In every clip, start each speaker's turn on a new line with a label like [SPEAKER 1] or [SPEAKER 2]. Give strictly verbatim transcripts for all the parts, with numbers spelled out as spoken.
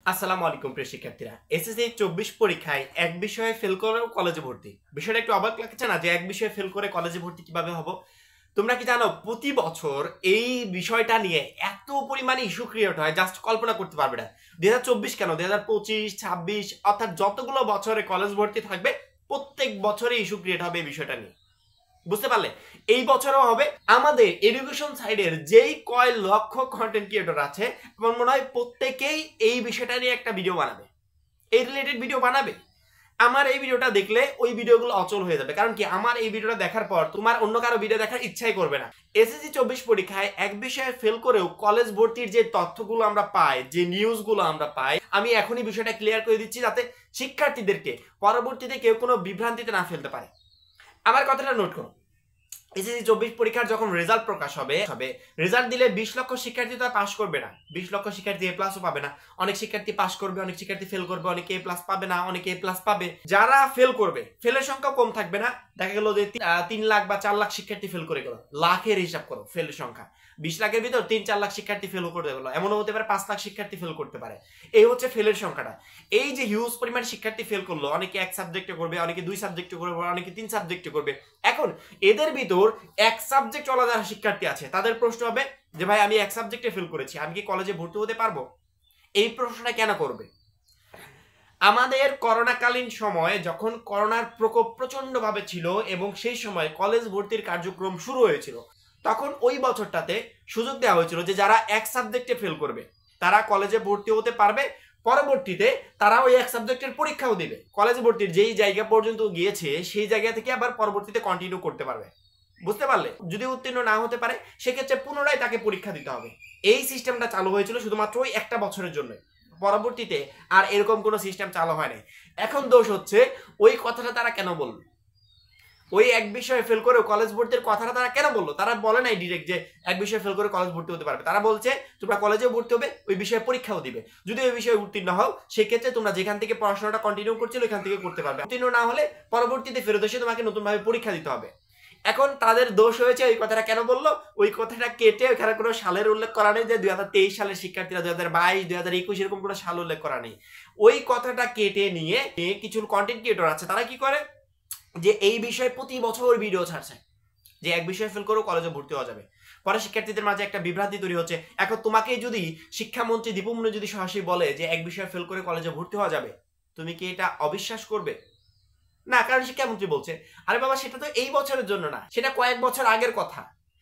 [SPEAKER 1] আসসালামু আলাইকুম প্রিয় শিক্ষার্থীরা, এসএসসি চব্বিশ পরীক্ষায় এক বিষয়ে ফেল করেও কলেজে ভর্তি। বিষয়টা একটু অবাক লাগছে না যে এক বিষয়ে ফেল করে কলেজে ভর্তি কিভাবে হবো? তোমরা কি জানো প্রতি বছর এই বিষয়টা নিয়ে এত পরিমাণে ইস্যু ক্রিয়েট হয়, জাস্ট কল্পনা করতে পারবে না। দুই হাজার চব্বিশ কেন, দুই হাজার পঁচিশ ছাব্বিশ অর্থাৎ যতগুলো বছরে কলেজ ভর্তি থাকবে প্রত্যেক বছরে ইস্যু ক্রিয়েট হবে এই বিষয়টা নিয়ে। বুঝতে পারলে? এই বছরও হবে। আমাদের এডুকেশন সাইডের যেই কয় লক্ষ কন্টেন্ট ক্রিয়েটর আছে, আমার মনে হয় প্রত্যেকেই এই বিষয়টা নিয়ে একটা ভিডিও বানাবে, এই রিলেটেড ভিডিও বানাবে। আমার এই ভিডিওটা দেখলে ওই ভিডিওগুলো অচল হয়ে যাবে। কারণ কি, আমার এই ভিডিওটা দেখার পর তোমার অন্য কারো ভিডিও দেখার ইচ্ছাই করবে না। এসএসসি চব্বিশ পরীক্ষায় এক বিষয়ে ফেল করেও কলেজ ভর্তির যে তথ্যগুলো আমরা পাই, যে নিউজগুলো আমরা পাই, আমি এখনই বিষয়টা ক্লিয়ার করে দিচ্ছি যাতে শিক্ষার্থীদেরকে পরবর্তীতে কেউ কোনো বিভ্রান্তিতে না ফেলতে পারে। আমার কথাটা নোট করো। এসএসসি চব্বিশ পরীক্ষার যখন রেজাল্ট প্রকাশ হবে হবে রেজাল্ট দিলে বিশ লক্ষ শিক্ষার্থী তো পাস করবে না, বিশ লক্ষ শিক্ষার্থী এ প্লাসও পাবে না। অনেক শিক্ষার্থী পাস করবে, অনেক শিক্ষার্থী ফেল করবে, অনেকে এ প্লাস পাবে না, অনেকে এ প্লাস পাবে। যারা ফেল করবে, ফেলের সংখ্যা কম থাকবে না। দেখা গেল যে তিন লাখ বা চার লাখ শিক্ষার্থী ফেল করে গেল, লাখের হিসাব করো ফেলের সংখ্যা। বিশ লাখের ভিতর তিন চার লাখ শিক্ষার্থী ফেল করতে গেল, এমনও হতে পারে পাঁচ লাখ শিক্ষার্থী ফেল করতে পারে। এই হচ্ছে ফেলের সংখ্যাটা। এই যে হিউজ পরিমাণ শিক্ষার্থী ফেল করলো, অনেকে এক সাবজেক্টে করবে, অনেকে দুই সাবজেক্টে করবে, অনেকে তিন সাবজেক্টে করবে। এখন এদের ভিতর এক সাবজেক্ট চলা যারা শিক্ষার্থী আছে, তাদের প্রশ্ন হবে যে ভাই আমি এক সাবজেক্টে ফেল করেছি, আমি কি কলেজে ভর্তি হতে পারবো? এই প্রশ্নটা কেন করবে? আমাদের করোনাকালীন সময়ে যখন করোনার প্রকোপ প্রচন্ড ভাবে ছিল এবং সেই সময় কলেজ ভর্তির কার্যক্রম শুরু হয়েছিল, তখন ওই বছরটাতে সুযোগ দেওয়া হয়েছিল যে যারা এক সাবজেক্টে ফেল করবে তারা কলেজে ভর্তি হতে পারবে। পরবর্তীতে তারা ওই এক সাবজেক্টের পরীক্ষাও দিবে, কলেজে ভর্তির যেই জায়গা পর্যন্ত গিয়েছে সেই জায়গা থেকে আবার পরবর্তীতে কন্টিনিউ করতে পারবে। বুঝতে পারলে? যদি উত্তীর্ণ না হতে পারে সেক্ষেত্রে পুনরায় তাকে পরীক্ষা দিতে হবে। এই সিস্টেমটা চালু হয়েছিল শুধুমাত্র ওই একটা বছরের জন্য, পরবর্তীতে আর এরকম কোনো সিস্টেম চালু হয় নাই। এখন দোষ হচ্ছে ওই কথাটা তারা কেন বললো, ওই এক বিষয়ে ফেল করে কলেজ ভর্তির কথাটা তারা কেন বললো? তারা বলে নাই ডিরেক্ট যে এক বিষয়ে ফেল করে কলেজ ভর্তি হতে পারবে। তারা বলছে তোমরা কলেজেও ভর্তি হবে, ওই বিষয়ে পরীক্ষাও দিবে। যদি ওই বিষয়ে উত্তীর্ণ হও সেক্ষেত্রে তোমরা যেখান থেকে পড়াশোনাটা কন্টিনিউ করছিল ওইখান থেকে করতে পারবে। উত্তীর্ণ না হলে পরবর্তীতে ফেরত এসে তোমাকে নতুনভাবে পরীক্ষা দিতে হবে। এখন তাদের দোষ হয়েছে ওই কথাটা কেন বললো, ওই কথাটা কেটে ওইখানে কোনো সালের উল্লেখ করা নেই যে দুই হাজার তেইশ সালের শিক্ষার্থীরা দুই হাজার বাইশ দুই হাজার একুশ এরকম কোনো সাল উল্লেখ করা নেই। ওই কথাটা কেটে নিয়ে কিছু কন্টেন্ট ক্রিয়েটর আছে, তারা কি করে যে এই বিষয়ে প্রতি বছর ভিডিও ছাড়ছে যে এক বিষয়ে ফেল করেও কলেজে ভর্তি হওয়া যাবে। পরে শিক্ষার্থীদের মাঝে একটা বিভ্রান্তি তৈরি হচ্ছে। এখন তোমাকে যদি শিক্ষামন্ত্রী দীপু মনি যদি সরাসরি বলে যে এক বিষয়ে ফেল করে কলেজে ভর্তি হওয়া যাবে, তুমি কি এটা অবিশ্বাস করবে? না, কারণ শিক্ষামন্ত্রী বলছে। আরে বাবা, সেটা তো এই বছরের জন্য না, সেটা কয়েক বছর আগের কথা।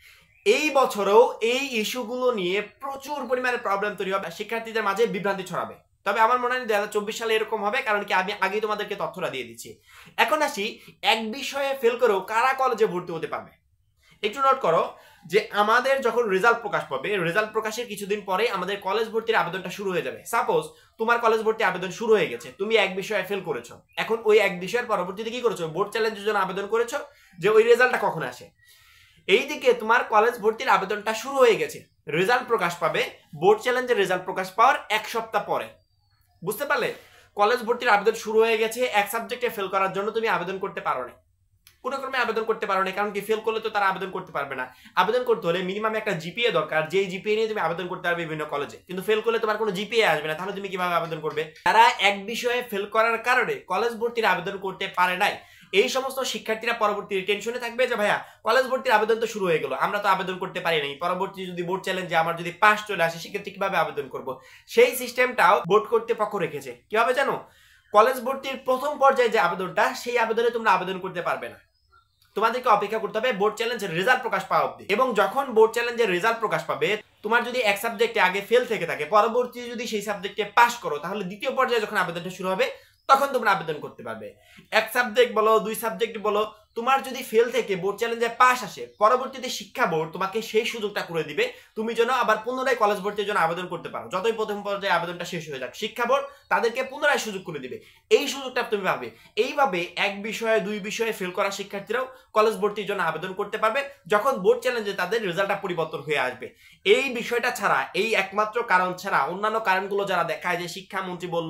[SPEAKER 1] এই বছরেও এই ইস্যুগুলো নিয়ে প্রচুর পরিমাণে প্রবলেম তৈরি হবে, শিক্ষার্থীদের মাঝে বিভ্রান্তি ছড়াবে। তবে আমার মনে হয় দুই হাজার চব্বিশ সালে এরকম হবে, কারণ কি আমি আগেই তোমাদেরকে তথ্যটা দিয়ে দিচ্ছি। এখন আসি এক বিষয়ে ফেল করেও কারা কলেজে ভর্তি হতে পারবে। একটু নোট করো যে আমাদের যখন রেজাল্ট প্রকাশ পাবে, রেজাল্ট প্রকাশের কিছুদিন পরে আমাদের কলেজ ভর্তির আবেদনটা শুরু হয়ে যাবে। সাপোজ তোমার কলেজ ভর্তি আবেদন শুরু হয়ে গেছে, তুমি এক বিষয়ে ফেল করেছো। এখন ওই এক বিষয়ের পরবর্তীতে কি করেছো? বোর্ড চ্যালেঞ্জের জন্য আবেদন করেছো যে ওই রেজাল্টটা কখন আসে। এইদিকে তোমার কলেজ ভর্তির আবেদনটা শুরু হয়ে গেছে, রেজাল্ট প্রকাশ পাবে বোর্ড চ্যালেঞ্জের রেজাল্ট প্রকাশ পাওয়ার এক সপ্তাহ পরে। বুঝতে পারলে? কলেজ ভর্তির আবেদন শুরু হয়ে গেছে, এক সাবজেক্টে ফেল করার জন্য তুমি আবেদন করতে পারো না, কোনো ক্রমে আবেদন করতে পারো না। কারণ কি, ফেল করলে তো তারা আবেদন করতে পারবে না। আবেদন করতে হলে মিনিমাম একটা জিপিএ দরকার, যেই জিপিএ নিয়ে তুমি আবেদন করতে পারবে বিভিন্ন কলেজে। কিন্তু ফেল করলে তোমার কোনো জিপিএ আসবে না, তাহলে তুমি কিভাবে আবেদন করবে? তারা এক বিষয়ে ফেল করার কারণে কলেজ ভর্তির আবেদন করতে পারে নাই। এই সমস্ত শিক্ষার্থীরা পরবর্তী টেনশনে থাকবে যে ভাইয়া কলেজ ভর্তির আবেদন তো শুরু হয়ে গেল, আমরা তো আবেদন করতে পারি নাই, পরবর্তী যদি বোর্ড চ্যালেঞ্জে আমার যদি পাস চলে আসে সেক্ষেত্রে কিভাবে আবেদন করব? সেই সিস্টেমটাও বোর্ড কর্তৃপক্ষ রেখেছে। কিভাবে জানো? কলেজ ভর্তির প্রথম পর্যায়ে যে আবেদনটা, সেই আবেদনে তোমরা আবেদন করতে পারবে না, তোমাদেরকে অপেক্ষা করতে হবে বোর্ড চ্যালেঞ্জের রেজাল্ট প্রকাশ পাওয়া অবধি। এবং যখন বোর্ড চ্যালেঞ্জের রেজাল্ট প্রকাশ পাবে, তোমার যদি এক সাবজেক্টে আগে ফেল থেকে থাকে, পরবর্তী যদি সেই সাবজেক্টে পাস করো, তাহলে দ্বিতীয় পর্যায়ে যখন আবেদনটা শুরু হবে তখন তোমরা আবেদন করতে পারবে। এক সাবজেক্ট বলো, দুই সাবজেক্ট বলো, তোমার যদি ফেল থেকে বোর্ড চ্যালেঞ্জে পাস আসে, পরবর্তীতে শিক্ষা বোর্ড তোমাকে সেই সুযোগটা করে দিবে তুমি যেন আবার পুনরায় কলেজ ভর্তির জন্য আবেদন করতে পারো। যতই প্রথম পর্যায়ে আবেদনটা শেষ হয়ে যাক, শিক্ষা বোর্ড তাদেরকে পুনরায় সুযোগ করে দিবে। এই সুযোগটা তুমি পাবে। এইভাবে এক বিষয়ে দুই বিষয়ে ফেল করা শিক্ষার্থীরাও কলেজ ভর্তির জন্য আবেদন করতে পারবে যখন বোর্ড চ্যালেঞ্জে তাদের রেজাল্টটা পরিবর্তন হয়ে আসবে। এই বিষয়টা ছাড়া, এই একমাত্র কারণ ছাড়া অন্যান্য কারণগুলো যারা দেখায় যে শিক্ষামন্ত্রী বললো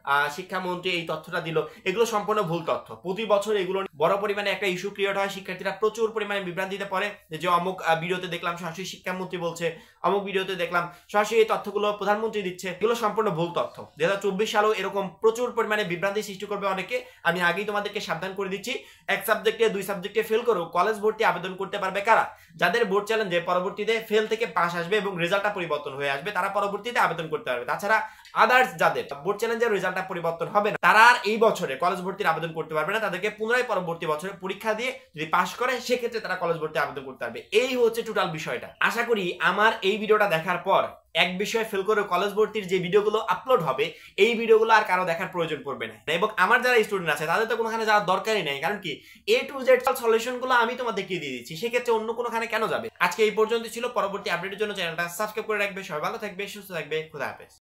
[SPEAKER 1] শিক্ষামন্ত্রী এই তথ্যটা দিল, এগুলো সম্পূর্ণ ভুল তথ্য। প্রতি বছর এগুলো বড় পরিমাণে একটা ইস্যু ক্রিয়েট হয়, শিক্ষার্থীরা প্রচুর পরিমাণে বিভ্রান্তিতে পড়ে যে অমুক ভিডিওতে দেখলাম সরাসরি শিক্ষামন্ত্রী বলছে, অমুক ভিডিওতে দেখলাম সরাসরি এই তথ্যগুলো প্রধানমন্ত্রী দিচ্ছে, এগুলো সম্পূর্ণ ভুল তথ্য। দুই হাজার চব্বিশ সালেও এরকম প্রচুর পরিমাণে বিভ্রান্তি সৃষ্টি করবে অনেকে। আমি আগেই তোমাদেরকে সাবধান করে দিচ্ছি, এক সাবজেক্টে দুই সাবজেক্টে ফেল করেও কলেজ ভর্তি আবেদন করতে পারবে কারা? যাদের বোর্ড চ্যালেঞ্জে পরবর্তীতে ফেল থেকে পাস আসবে এবং রেজাল্টটা পরিবর্তন হয়ে আসবে, তারা পরবর্তীতে আবেদন করতে পারবে। তাছাড়া আদার্স যাদের বোর্ড চ্যালেঞ্জের রেজাল্টটা পরিবর্তন হবে না, তারা আর এই বছরে কলেজ ভর্তির আবেদন করতে পারবে না। তাদেরকে পুনরায় পরবর্তী বছরে পরীক্ষা দিয়ে যদি পাস করে, সেক্ষেত্রে তারা কলেজ ভর্তি আবেদন করতে পারবে। এই হচ্ছে টোটাল বিষয়টা। আশা করি আমার এই ভিডিওটা দেখার পর এক বিষয়ে ফেল করে কলেজ ভর্তির যে ভিডিওগুলো আপলোড হবে, এই ভিডিওগুলো আর কারো দেখার প্রয়োজন পড়বে না। এবং আমার যারা স্টুডেন্ট আছে তাদের তো কোনোখানে যাওয়ার দরকারই নাই, কারণ কি এ টু জেড সলিউশনগুলো আমি তোমাদেরকে দিয়ে দিচ্ছি, সেক্ষেত্রে অন্য কোনোখানে কেন যাবে? আজকে এই পর্যন্ত ছিল। পরবর্তী আপডেটের জন্য চ্যানেলটা সাবস্ক্রাইব করে রাখবে। সবাই ভালো থাকবে, সুস্থ থাকবে। খোদা হাফেজ।